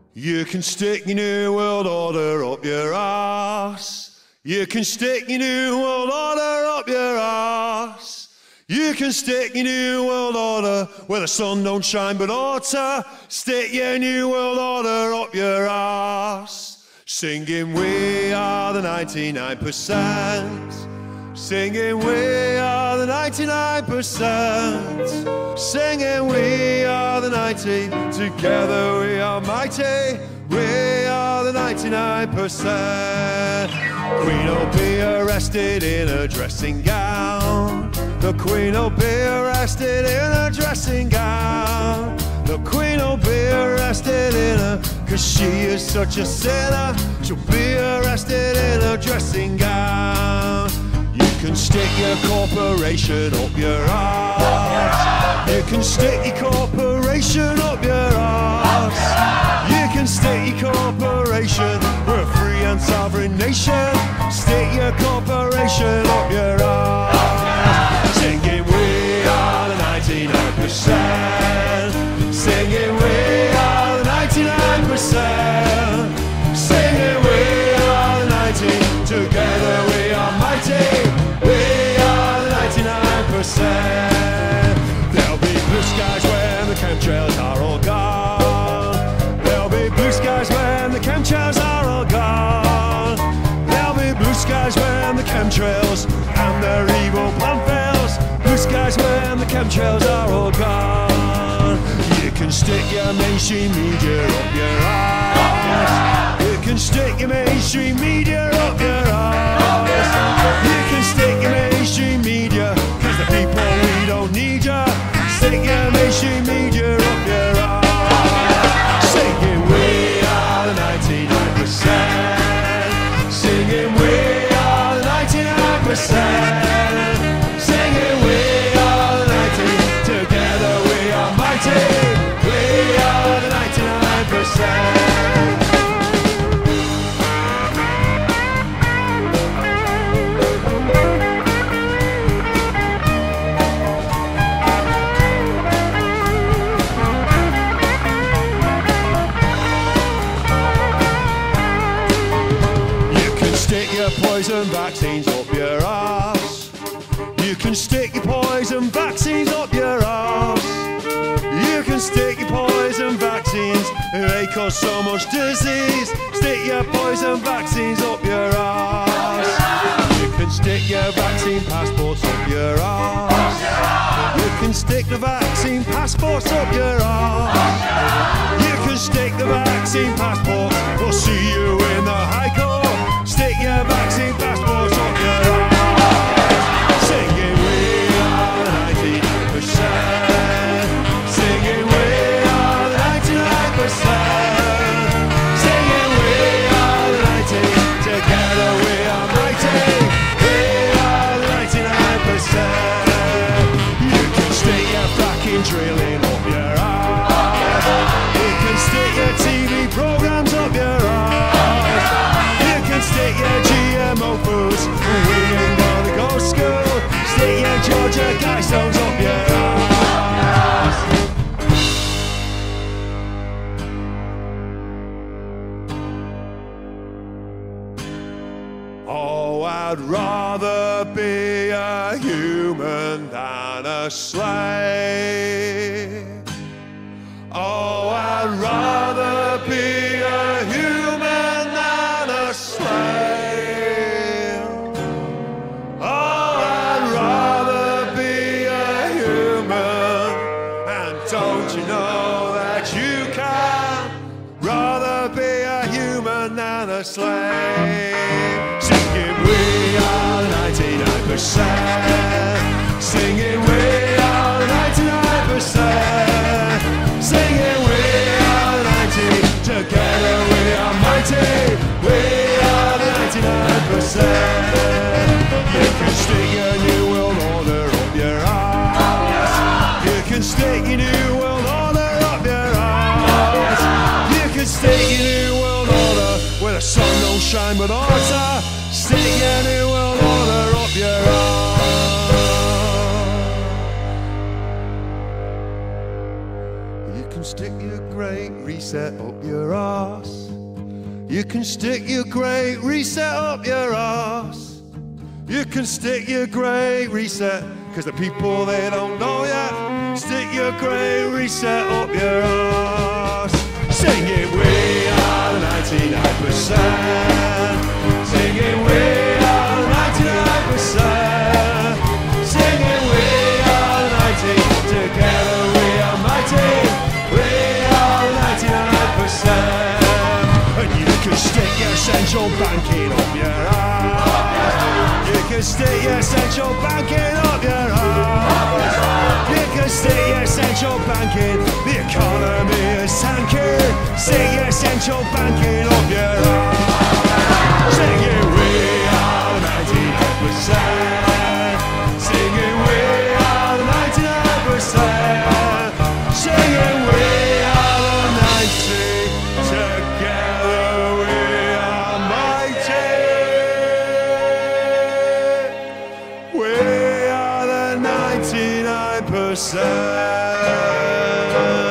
You can stick your new world order up your arse. You can stick your new world order up your arse. You can stick your new world order where the sun don't shine but ought to. Stick your new world order up your arse. Singing we are the 99%. Singing we are the 99%. Singing we are the 90. Together we are mighty. We are the 99%. Queen will be arrested in a dressing gown. The Queen will be arrested in a dressing gown. The Queen will be arrested in a, 'cause she is such a sinner. She'll be arrested in a dressing gown. You can stick your corporation up your arse. You can stick your corporation up your arse. You can stick your corporation. We're a free and sovereign nation. Stick your corporation up your arse. Singing we are the 99%. Singing we are the 99%. Singing we are the 90. Together we are mighty. We are the 99%. There'll be blue skies when the chemtrails are all gone. There'll be blue skies when the chemtrails are all gone. There'll be blue skies when the chemtrails and their evil plan fails. Blue skies when the chemtrails are all gone. You can stick your mainstream media up your arse. You can stick your mainstream media up your arse. You can stick your mainstream media, 'cause the people we don't need ya. Stick your mainstream media up your arse. Singing we are the 99%. Singing we are the 99%. Singing we are the 90. Together we are mighty. We are the 99%. Poison vaccines up your arse. You can stick your poison vaccines up your arse. You can stick your poison vaccines, they cause so much disease. Stick your poison vaccines up your arse. You can stick your vaccine passports up your arse. You can stick the vaccine passports up your arse. You can stick the vaccine passports. We'll see you in the High Court. Stick your vaccine passports up your arse. Singing we are the 99%. Singing we are the 99%. Singing we are the 90. Together we are mighty. We are the 99%. You can stick your fracking drilling up your arse. You can stick your TV programs up your arse. Stick your GMO foods, we ain't gonna go to school. Stick your Georgia Guidestones up your arse. Oh, I'd rather be a human than a slave. Oh, I'd rather be a human than a slave. Oh, I'd rather be a human. And don't you know that you can rather be a human than a slave? Singing we are the 99%. Singing we are the 99%. Singing we are the 90. Together we are mighty. We are the 99%. You can stick your new world order up your arse. You can stick your new world order up your arse. You can stick your new world order where the sun don't shine but ought to. Stick your new world order up your arse. You can can stick your Great Reset up your arse. You can stick your Great Reset up your arse. You can stick your Great Reset, cause the people they don't know yet. Stick your Great Reset up your arse. Singing we are the 99%. Singing we are the 99%. Singing we are the 90. Together we are mighty. We are the 99%. And you can stick your central banking up your arse. You can stick your central banking up your arse. You can stick your central banking. The economy is tanking. Stick your central banking up your arse. Singing we are the 99%. Singing we are the 99%. Singing we are the 90. Together we are mighty. We are the 99%.